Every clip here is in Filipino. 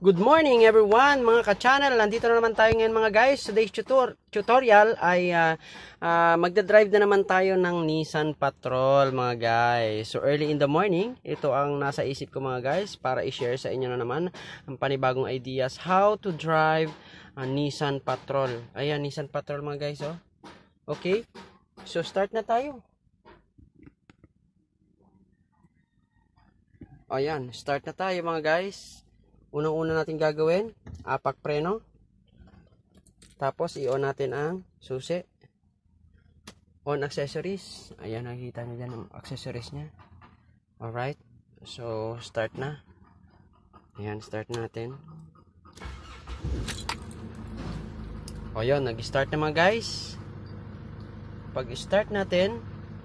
Good morning everyone mga ka-channel. Nandito na naman tayo ngayon mga guys. Today's tutorial ay magdadrive na naman tayo ng Nissan Patrol mga guys. So early in the morning, ito ang nasa isip ko mga guys para i-share sa inyo na naman ang panibagong ideas how to drive a Nissan Patrol. Ayan, Nissan Patrol mga guys, oh. Okay, so start na tayo. Ayan, start na tayo mga guys. Unang-una natin gagawin, apak preno. Tapos i-on natin ang susi. On accessories. Ayan, nakikita niyo dyan ang accessories niya. Alright. So, start na. Ayan, start natin. O yun, nag-start na mga guys. Pag-start natin,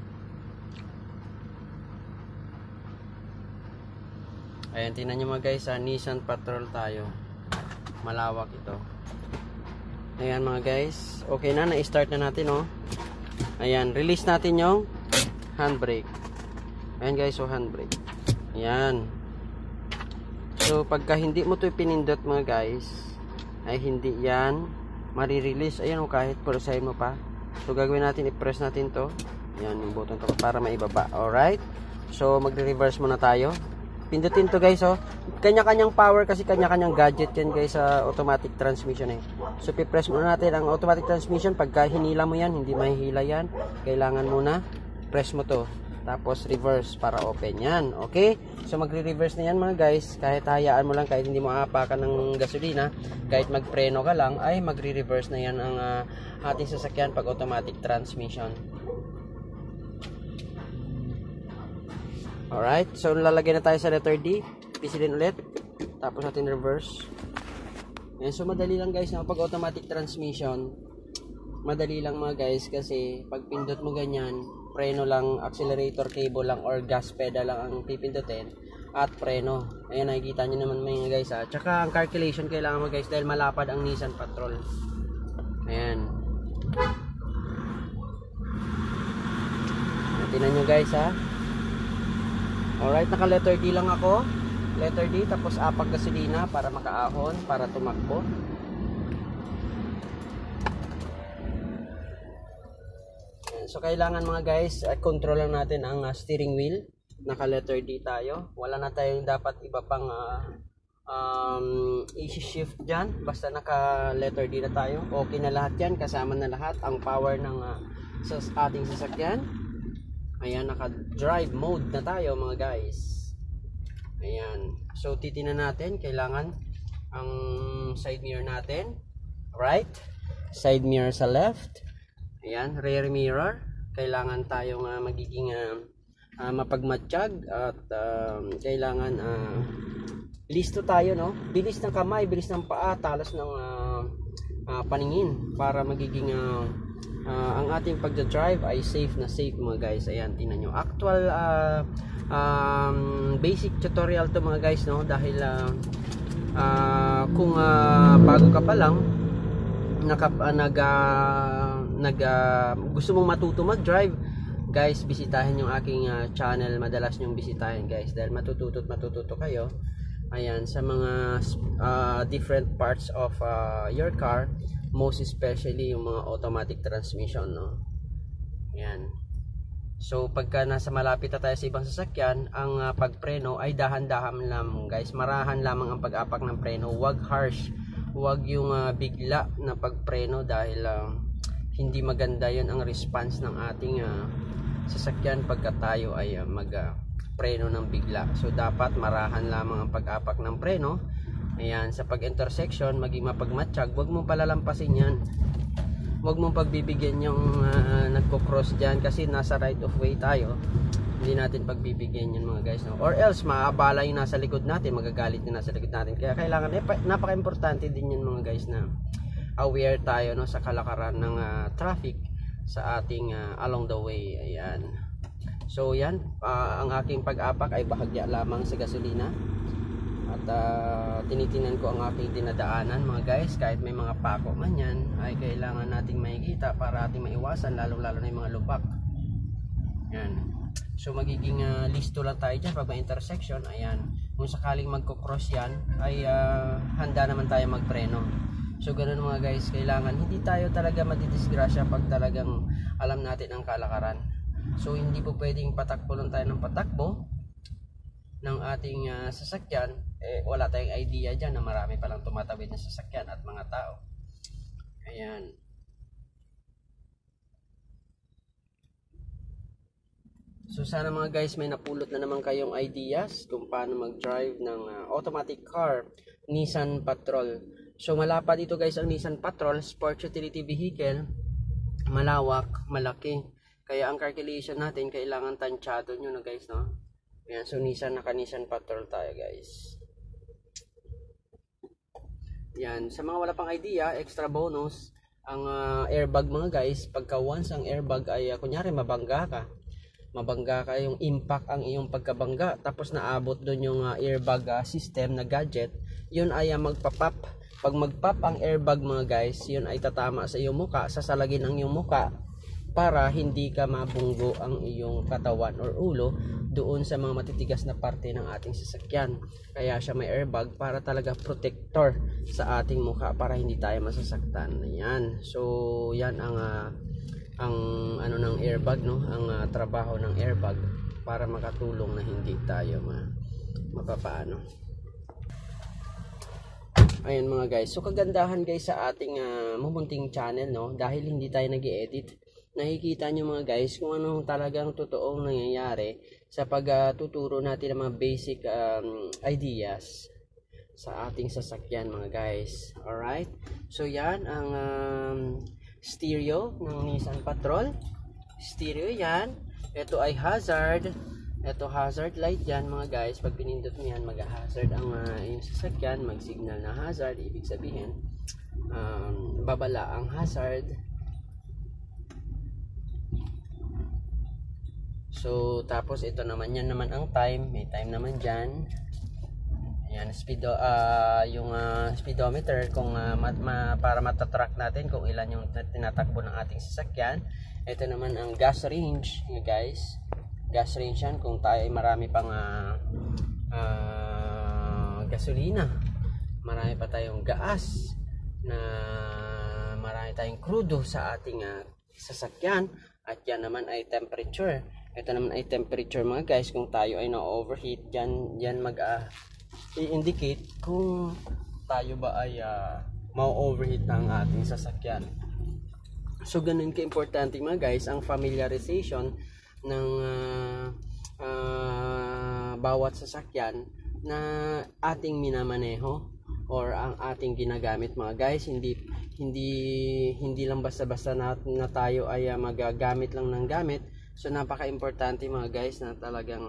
ayan, tingnan nyo mga guys, Nissan Patrol tayo. Malawak ito. Ayan mga guys. Okay na, na-start na natin, oh. Ayan, release natin yung handbrake. Ayan guys, so handbrake. Ayan. So, pagka hindi mo ito pinindot mga guys, ay hindi yan marirelease. Ayan, oh, kahit pulusahin mo pa. So, gagawin natin, i-press natin to. Ayan, yung button to para maibaba. Alright. So, magre-reverse muna tayo. Pindutin to guys, oh. Kanya-kanyang power kasi kanya-kanyang gadget yan guys sa automatic transmission eh. So pipress muna natin ang automatic transmission. Pagka hinila mo yan, hindi mahihila yan. Kailangan muna press mo to. Tapos reverse para open yan. Okay? So magre-reverse na yan mga guys. Kahit hayaan mo lang, kahit hindi mo aapakan ng gasolina, kahit magpreno ka lang, ay magre-reverse na yan ang ating sasakyan pag automatic transmission. Alright, so lalagay na tayo sa letter D. Pisilin ulit. Tapos natin reverse. Ayan, so madali lang guys na pag automatic transmission. Madali lang mga guys kasi pag pindot mo ganyan, preno lang, accelerator cable lang or gas pedal lang ang pipindutin at preno. Ayan, nakikita nyo naman mga guys ha. Tsaka ang calculation kailangan mo guys dahil malapad ang Nissan Patrol. Ayan. Tingnan nyo guys ha. Alright, naka letter D lang ako. Letter D, tapos apak gasolina para makaahon, para tumakbo. So, kailangan mga guys, control lang natin ang steering wheel. Naka letter D tayo. Wala na tayong dapat iba pang i-shift dyan. Basta naka letter D na tayo. Okay na lahat yan. Kasama na lahat ang power ng sa ating sasakyan. Ayan, naka-drive mode na tayo mga guys. Ayan. So, titingnan natin. Kailangan ang side mirror natin. Right. Side mirror sa left. Ayan. Rear mirror. Kailangan tayong magiging mapagmatsyag. At kailangan listo tayo, no? Bilis ng kamay, bilis ng paa, talas ng paningin. Para magiging ang ating pagdadrive ay safe na safe mga guys. Ayan, tingnan nyo. Actual basic tutorial to mga guys, no? Dahil kung bago ka pa lang gusto mong matuto mag-drive guys, bisitahin yung aking channel. Madalas nyong bisitahin guys dahil matututo kayo. Ayan, sa mga different parts of your car, most especially yung mga automatic transmission, no? Ayan. So pagka nasa malapit na tayo sa ibang sasakyan, ang pagpreno ay dahan-dahan lang guys. Marahan lamang ang pag-apak ng preno. Huwag harsh, huwag yung bigla na pagpreno dahil hindi maganda yun ang response ng ating sasakyan pagka tayo ay preno ng bigla. So dapat marahan lamang ang pag-apak ng preno. Ayan, sa pag-intersection, maging mapagmatsyag. Huwag mong palalampasin yan. Huwag mong pagbibigyan yung nagko-cross dyan kasi nasa right of way tayo. Hindi natin pagbibigyan yun mga guys, no? Or else, maabala yung nasa likod natin, magagalit yung nasa likod natin. Kaya kailangan, napaka-importante din yun mga guys na aware tayo, no, sa kalakaran ng traffic sa ating along the way. Ayan. So yan, ang aking pag-apak ay bahagya lamang sa gasolina. At tinitingnan ko ang aking dinadaanan mga guys. Kahit may mga pako man yan, ay kailangan nating makikita para ating maiwasan, lalo na yung mga lubak. Yan. So magiging listo lang tayo dyan pag may intersection. Ayan. kung sakaling magko-cross yan ay handa naman tayo magpreno. So ganun mga guys, kailangan hindi tayo talaga madidisgrasya pag talagang alam natin ang kalakaran. So hindi po pwedeng patakbo lang tayo ng patakbo ng ating sasakyan, wala tayong idea dyan na marami palang tumatawid na sasakyan at mga tao. Ayan. So sana mga guys may napulot na naman kayong ideas kung paano mag-drive ng automatic car, Nissan Patrol. So malapad dito guys ang Nissan Patrol, Sport Utility Vehicle, malawak, malaki. Kaya ang calculation natin kailangan tansyado nyo na guys, no? Ayan, so naka-Nissan Patrol tayo guys. Yan, sa mga wala pang idea, extra bonus ang airbag mga guys. Pagka once ang airbag ay kunyari mabangga ka yung impact ang iyong pagkabangga, tapos naabot doon yung airbag system na gadget, yun ay magpapop. Pag magpop ang airbag mga guys, yun ay tatama sa iyong muka, sasalagin ang iyong muka para hindi ka mabunggo ang iyong katawan or ulo doon sa mga matitigas na parte ng ating sasakyan. Kaya siya may airbag para talaga protector sa ating muka para hindi tayo masasaktan. Ayan. So yan ang ano ng airbag, no? Ang trabaho ng airbag para makatulong na hindi tayo mapapaano. Ayan mga guys, so kagandahan guys sa ating mumunting channel, no? Dahil hindi tayo nag-i-edit, nakikita nyo mga guys kung anong talagang totoong nangyayari sa pagtuturo natin ng mga basic ideas sa ating sasakyan mga guys. Alright, so yan ang stereo ng Nissan Patrol. Stereo yan. Ito ay hazard. Ito hazard light yan mga guys. Pag pinindot mo yan, mag-hazard ang yung sasakyan, mag-signal na hazard. Ibig sabihin babala ang hazard. So tapos ito naman, yan naman ang time. May time naman dyan. Ayan, yung speedometer kung para matatrack natin kung ilan yung tinatakbo ng ating sasakyan. Ito naman ang gas range guys. Gas range yan kung tayo ay marami pang gasolina, marami pa tayong gas, na marami tayong crudo sa ating sasakyan. At yan naman ay temperature. Ito naman ay temperature mga guys, kung tayo ay na-overheat, yan i-indicate kung tayo ba ay ma-overheat na ang ating sasakyan. So ganun ka-importante mga guys ang familiarization ng bawat sasakyan na ating minamaneho or ang ating ginagamit mga guys. Hindi lang basta-basta na tayo ay magagamit lang ng gamit. So napaka-importante mga guys na talagang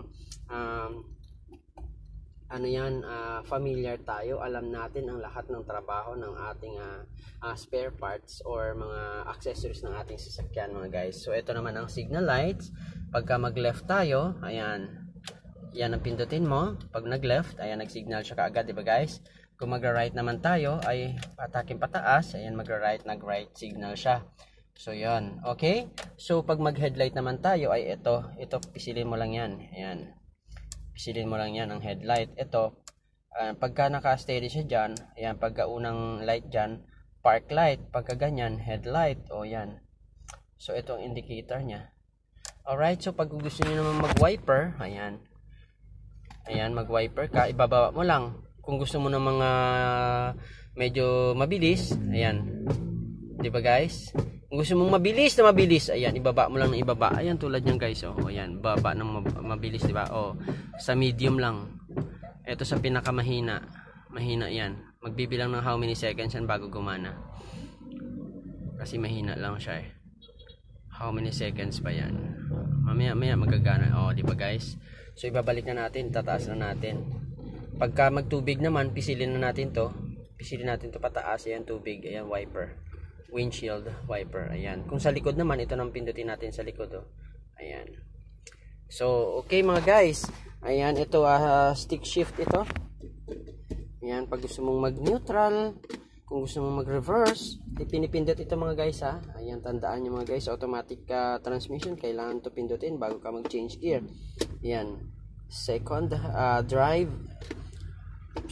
familiar tayo, alam natin ang lahat ng trabaho ng ating spare parts or mga accessories ng ating sasakyan mga guys. So ito naman ang signal lights. Pagka mag left tayo, ayan, yan ang pindutin mo. Pag nag left, ayan, nag signal siya kaagad, diba guys? Kung mag right naman tayo ay patakin pataas, ayan, mag right, nag right signal siya. So yan, okay. So pag mag headlight naman tayo ay ito pisilin mo lang yan, ayan, pisilin mo lang yan ang headlight. Ito, pagka naka-steady siya dyan, ayan, pagka unang light dyan, park light. Pagka ganyan, headlight. O yan. So ito ang indicator niya. Alright, so pag gusto niyo naman mag-wiper, ayan, mag-wiper ka, ibababa mo lang. Kung gusto mo ng mga medyo mabilis, ayan, di ba guys? Kung gusto mong mabilis, ayan, ibaba mo lang ng ibaba. Ayan, tulad niyan guys, oh, ayan, baba ng mabilis, di ba? Oh, sa medium lang. Ito sa pinakamahina. Mahina 'yan. Magbibilang ng how many seconds yan bago gumana. Kasi mahina lang siya eh. How many seconds pa 'yan? Mamaya magagana. Oh, di ba guys? So ibabalik na natin, tataas na natin. Pagka magtubig naman, pisilin natin 'to pataas, ayan, tubig, ayan, wiper. Windshield wiper, ayan. Kung sa likod naman, ito nang pindutin natin sa likod, oh. Ayan. So okay mga guys, ayan, ito stick shift ito. Ayan, pag gusto mong mag neutral, kung gusto mong mag reverse, pinipindot ito mga guys ha. Ayan, tandaan nyo mga guys, automatic transmission, kailangan to pindutin bago ka mag change gear. Ayan, second drive,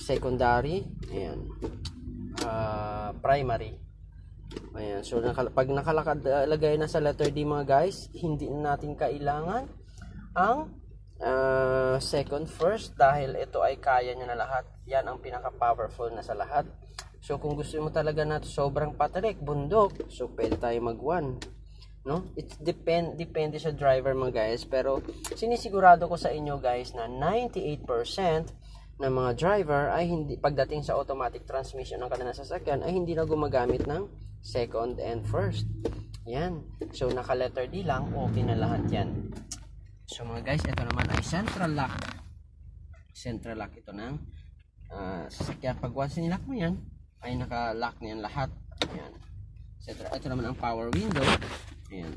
secondary, ayan, primary. Ayan, so pag nakalagay na sa letter D mga guys, hindi na natin kailangan ang second first dahil ito ay kaya niya na lahat. Yan ang pinaka powerful na sa lahat. So kung gusto mo talaga na sobrang patarik, bundok, so pwede tayo mag 1, no? It depende sa driver mga guys, pero sinisigurado ko sa inyo guys na 98% ng mga driver ay hindi, pagdating sa automatic transmission ng kanilang sasakyan, ay hindi na gumagamit ng second and first. Yan. So naka letter D lang, okay na lahat yan. So mga guys, ito naman ay central lock. Central lock ito ng sasakyan. Pag once nilak mo yan, ay naka-lock na yan lahat. Ayan. Ito naman ang power window. Ayan.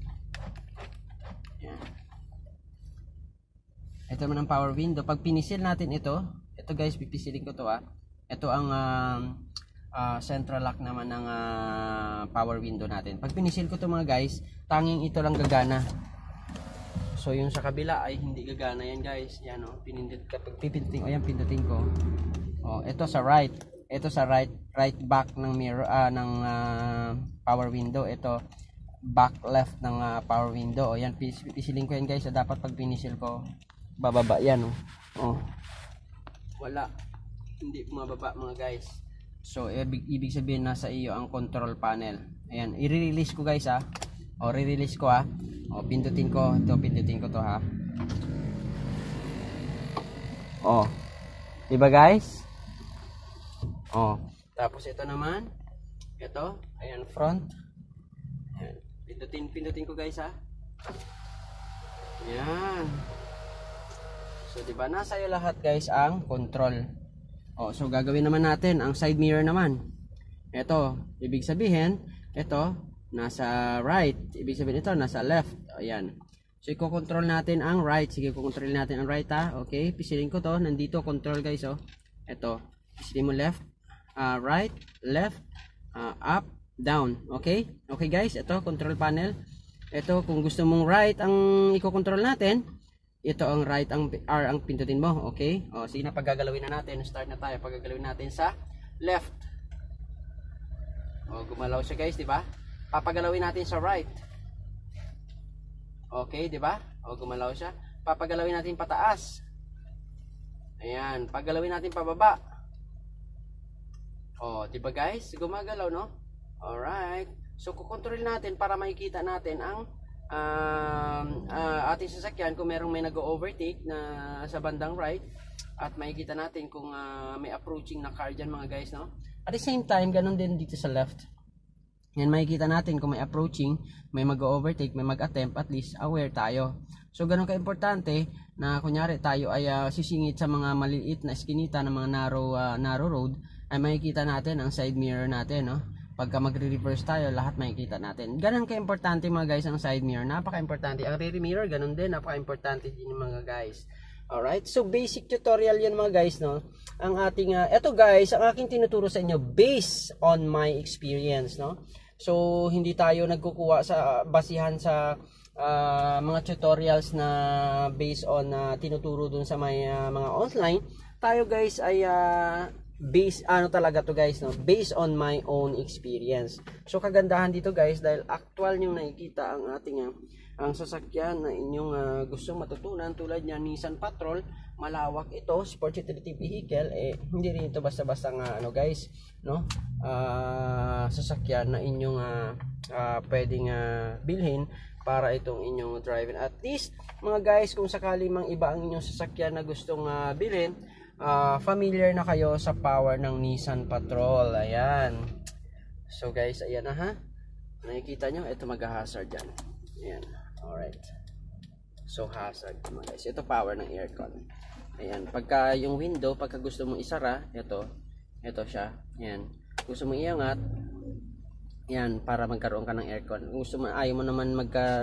Ayan. Ito naman ang power window. Pag pinisil natin ito guys, pipisilin ko to Ito ang central lock naman ng power window natin. Pag pinisil ko to mga guys, tanging ito lang gagana. So yung sa kabila ay hindi gagana yan guys. Yan pinindot kapag pipindutin ko, ayan pindutin ko. Ito sa right. Ito sa right back ng mirror ng power window. Ito back left ng power window. Yan pisilin ko yan guys. Dapat pag pinisil ko bababa yan wala, hindi bumababa mga guys. So ibig sabihin nasa iyo ang control panel. Ayan, i-release ko guys re-release ko pindutin ko ito, pindutin ko to diba guys? Tapos ito naman, ayan front. Ayan, pindutin ko guys Ayan. So diba nasa iyo lahat guys ang control. So gagawin naman natin ang side mirror naman. Ito, ibig sabihin ito nasa right, ibig sabihin ito nasa left. Ayan. So i-control natin ang right. Sige, i-control natin ang right Okay, pisilin ko to, nandito control guys Ito, pisilin mo left, right, left, up, down. Okay? Okay guys, ito control panel. Ito kung gusto mong right ang i-control natin, ito ang right, ang R ang pindutin mo. Okay? Sige na, paggagalawin na natin. Start na tayo. Paggagalawin natin sa left. Gumalaw siya guys, di ba? Papagalawin natin sa right. Okay, di ba? Gumalaw siya. Papagalawin natin pataas. Ayan, pagalawin natin pababa. Di ba guys? Gumagalaw, no? Alright. So kukontrol natin para makikita natin ang ating sasakyan kung merong may nag-overtake na sa bandang right, at makikita natin kung may approaching na car dyan mga guys, no? At the same time, ganun din dito sa left. Yan, makikita natin kung may approaching, may mag-overtake, may mag-attempt, at least aware tayo. So ganun ka-importante na kunyari tayo ay sisingit sa mga maliliit na eskinita ng mga narrow road, ay makikita natin ang side mirror natin, no? Pagka magre-reverse tayo, lahat makikita natin. Ganun ka-importante mga guys ang side mirror. Napaka-importante. Ang rear mirror, ganun din. Napaka-importante din mga guys. Alright? So, basic tutorial yan mga guys, no? Ang ating, eto guys, ang aking tinuturo sa inyo based on my experience, no? So, hindi tayo nagkukuha sa, basihan sa mga tutorials na based on tinuturo dun sa may mga online. Tayo guys ay talaga to guys, no? Based on my own experience. So kagandahan dito guys, dahil actual yung nakikita ang ating ang sasakyan na inyong gustong matutunan, tulad niya Nissan Patrol, malawak ito, sport utility vehicle, hindi rin ito basta-basta guys, no? Sasakyan na inyong pwedeng bilhin para itong inyong driving. At least mga guys, kung sakali mang iba ang inyong sasakyan na gustong bilhin, familiar na kayo sa power ng Nissan Patrol. Ayan. So guys, ayan na nakikita nyo, ito mag-hazard dyan. Ayan. Alright. So hazard mga guys. Ito power ng aircon. Ayan. Pagka yung window, pagka gusto mong isara, ito siya. Ayan. Gusto mong iangat, ayan, para magkaroon ka ng aircon. Kung gusto mo, ayaw mo naman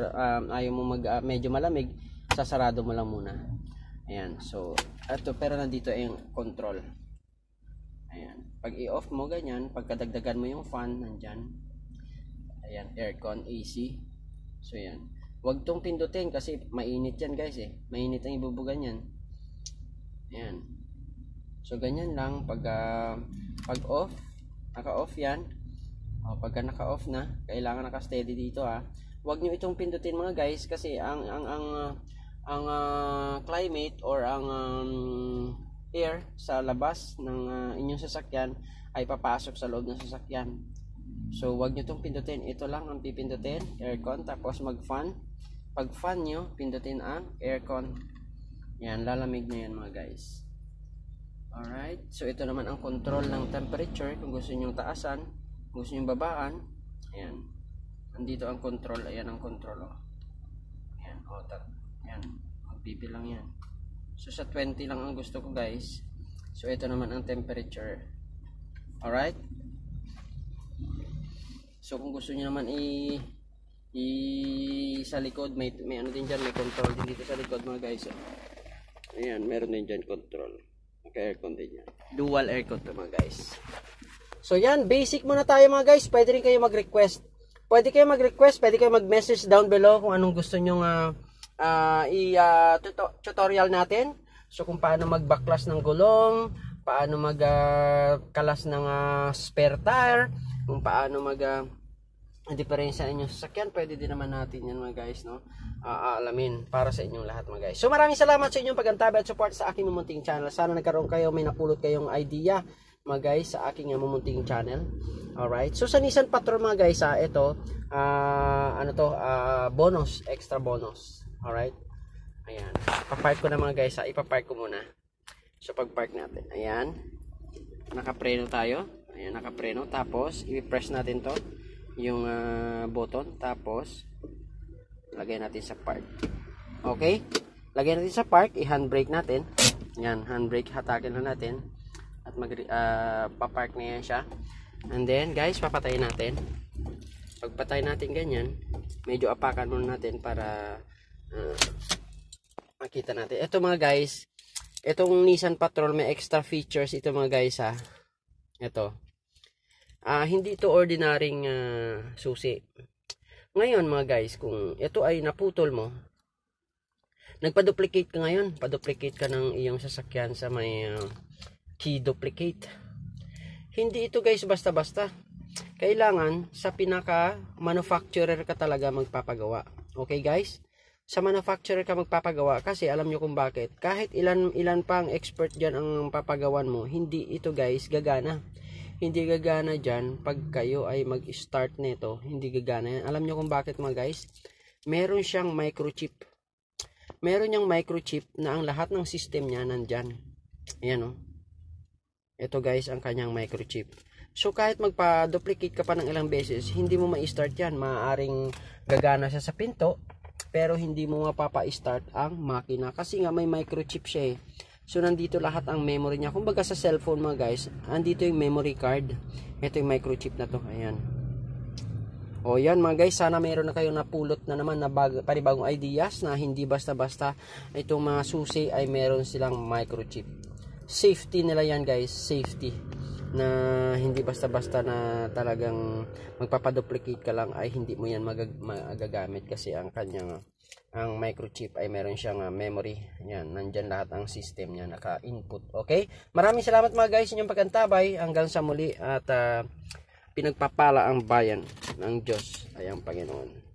medyo malamig, sasarado mo lang muna. Ayan, so ito, pero nandito yung control. Ayan, pag i-off mo ganyan, pagkadagdagan mo yung fan, nandyan. Ayan, aircon, AC. So ayan, huwag tong pindutin kasi mainit yan guys Mainit ang ibubugan yan. Ayan. So ganyan lang pag off, naka-off yan. Pagka naka-off na, kailangan naka-steady dito ha. Huwag nyo itong pindutin mga guys kasi ang climate or ang air sa labas ng inyong sasakyan ay papasok sa loob ng sasakyan. So huwag nyo itong pindutin. Ito lang ang pipindutin, aircon, tapos mag-fan. Pag fan nyo, pindutin ang aircon. Yan, lalamig na yan mga guys. Alright, so ito naman ang control ng temperature. Kung gusto nyo taasan, kung gusto nyo babaan, ayan. Nandito ang control, ayan ang control. Ayan, ayan, magbibilang yan. So sa 20 lang ang gusto ko guys. So ito naman ang temperature. Alright. So kung gusto niyo naman sa likod, may ano din dyan, may control din dito sa likod mga guys. Ayan, meron din dyan control. Naka-aircon din yan. Dual aircon to mga guys. So yan, basic muna tayo mga guys. Pwede rin kayo mag-request. Pwede kayo mag-message down below kung anong gusto nyong tutorial natin. So kung paano magbaklas ng gulong, paano magkalas ng spare tire, kung paano diferensya inyong sasakyan, pwede din naman natin yan mga guys, no? Alamin para sa inyong lahat mga guys. So maraming salamat sa inyong pagantabay at support sa aking mumunting channel. Sana nagkaroon kayo, may napulot kayong idea mga guys sa aking mumunting channel. Alright, so sa Nissan Patrol mga guys, ito bonus, extra bonus. Alright, ayan, papark ko na mga guys, ipapark ko muna. So pag park natin, ayan, nakapreno tayo, ayan, nakapreno, tapos i-press natin to yung button, tapos lagay natin sa park. Okay, lagay natin sa park, i-handbrake natin. Yan, handbrake, hatakin na natin at papark na yan siya. And then guys, papatayin natin. Pagpatay natin ganyan, medyo apakan muna natin para makita natin. Ito mga guys, itong Nissan Patrol may extra features ito mga guys ha. Ito, hindi ito ordinaryong susi. Ngayon mga guys, kung ito ay naputol mo, nagpa-duplicate ka ngayon, pa-duplicate ka ng iyong sasakyan sa may key duplicate. Hindi ito guys basta-basta. Kailangan sa pinaka manufacturer ka talaga magpapagawa. Okay guys? Sa manufacturer ka magpapagawa kasi alam nyo kung bakit. Kahit ilan pang expert dyan ang papagawan mo, hindi ito guys gagana. Hindi gagana dyan pag kayo ay mag-start nito. Hindi gagana yan. Alam nyo kung bakit mga guys? Meron siyang microchip. Meron niyang microchip na ang lahat ng system niya nandyan. Ayan o. Ito guys ang kanyang microchip. So kahit magpa-duplicate ka pa ng ilang beses, hindi mo ma-start yan. Maaaring gagana siya sa pinto, pero hindi mo mapapa-start ang makina. Kasi nga may microchip siya eh. So nandito lahat ang memory niya. Kumbaga sa cellphone mga guys, andito yung memory card. Ito yung microchip na to. Ayan. O yan mga guys, sana mayroon na kayong napulot na naman na panibagong ideas na hindi basta-basta itong mga susi ay meron silang microchip. Safety nila yan guys, safety. Na hindi basta-basta na talagang magpapaduplicate ka lang ay hindi mo yan magagamit kasi ang kanyang microchip ay meron siyang memory. Yan, nandyan lahat ang system niya naka-input. Okay? Maraming salamat mga guys inyong pagkantabay. Hanggang sa muli at pinagpapala ang bayan ng Diyos ay ang Panginoon.